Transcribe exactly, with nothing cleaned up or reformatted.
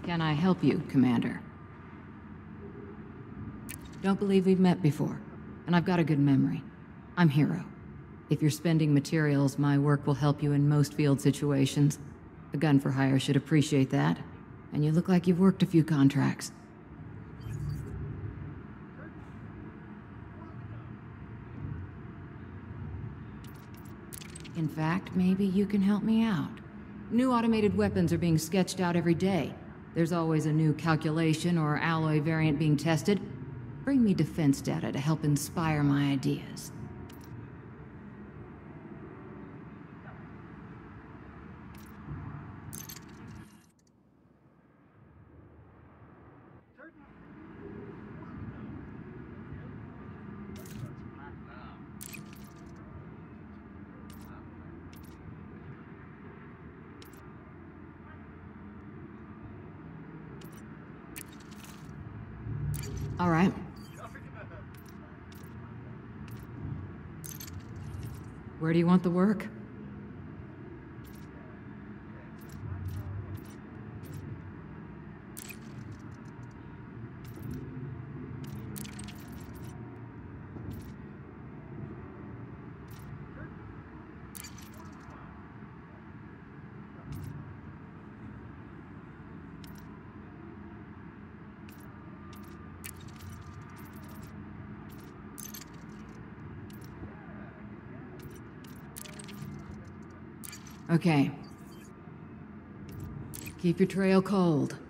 Can I help you, Commander? Don't believe we've met before, and I've got a good memory. I'm Hero. If you're spending materials, my work will help you in most field situations. The gun for hire should appreciate that, and you look like you've worked a few contracts. In fact, maybe you can help me out. New automated weapons are being sketched out every day. There's always a new calculation or alloy variant being tested. Bring me defense data to help inspire my ideas. All right. Where do you want the work? Okay. Keep your trail cold.